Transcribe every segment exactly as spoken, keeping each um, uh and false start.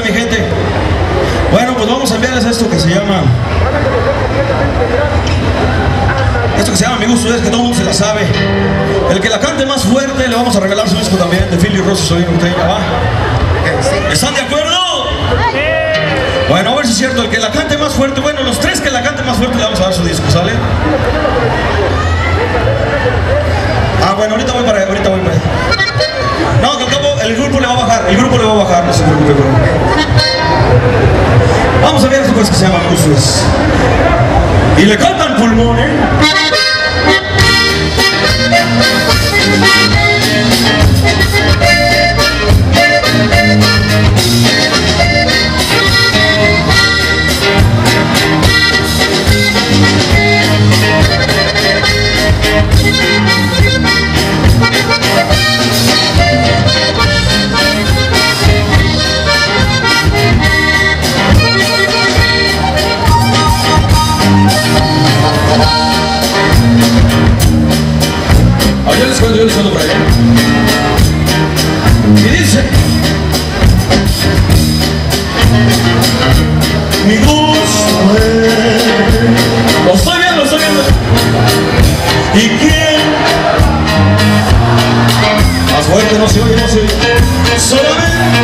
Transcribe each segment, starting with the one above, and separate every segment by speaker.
Speaker 1: mi gente. Bueno, pues vamos a enviarles esto que se llama... Esto que se llama Mi Gusto Es, que todo el mundo se la sabe. El que la cante más fuerte le vamos a regalar su disco también, de Philly Rossi Solino Ortega, ¿va? ¿Están de acuerdo? Bueno, a ver si es cierto, el que la cante más fuerte, bueno, los tres que la cante más fuerte le vamos a dar su disco, ¿sale? Ah, bueno, ahorita voy para allá, ahorita voy para allá. No, que al cabo el grupo le va a bajar, el grupo le va a bajar, no se preocupe, bro. Vamos a ver esto pues que se llama Mi Gusto Es. Y le cantan pulmón, ¿eh? Yo les cuento, yo les cuento por allá. Y dice: mi gusto es... Lo estoy viendo, lo estoy viendo. ¿Y quién? Más fuerte, no se oye, no se oye. Solamente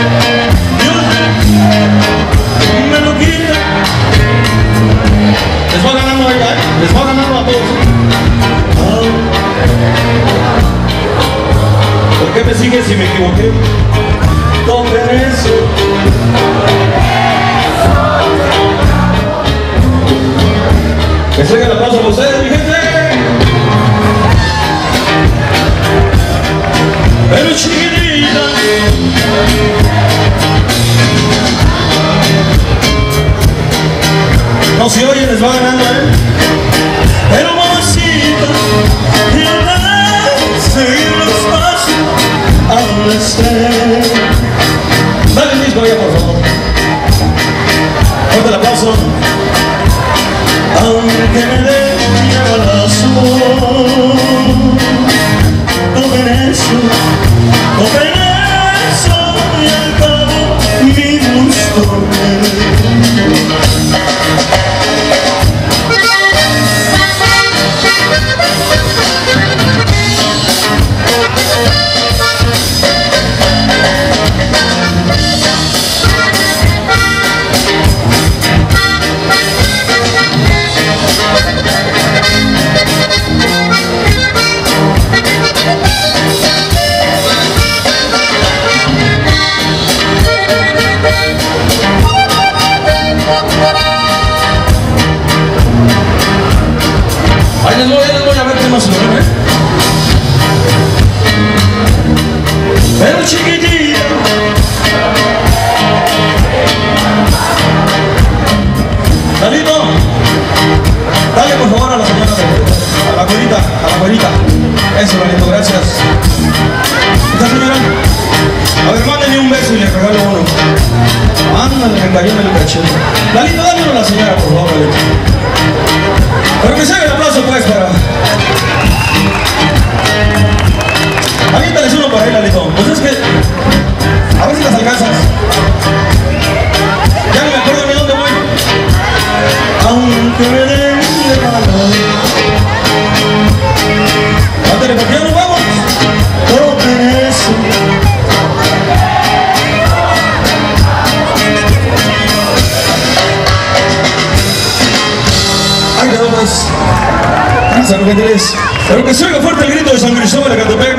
Speaker 1: Dios me lo quita. Les va ganando acá, ¿eh? Les va ganando a todos. ¿Por qué me sigues si me equivoqué? Tomen eso. Que se haga el aplauso a ustedes, mi gente. Pero chiquitita, no se oye, les va ganando, ¿eh? Pero mamacita, seguir los pasos a donde esté. Dale el disco allá, por favor. Fuerte el aplauso. Aunque me dé mi corazón, tomen eso, tomen eso, y al cabo mi gusto es. Ahí les voy, ahí les voy a ver qué más se lo ven, ¿eh? Pero chiquitita, Dalito, dale por favor a la señora, a la güerita, a la güerita. Eso, Dalito, gracias. ¿Esta señora? A ver, mándenle un beso y le regalo uno. Ándale, me cayó en el cachete. Dalito, dámelo a la señora, por favor, Dalito. Pero que se haga el aplauso pues para... Aviéntales uno por ahí, Lalito. Pues es que... A ver si las alcanzas. Ya no me acuerdo ni dónde voy. Aunque me den de mano. Ándale, ¿por qué no nos vamos? Tomen eso. Ay, nada más. Pero que se oiga fuerte el grito de San Cristóbal de Catepec.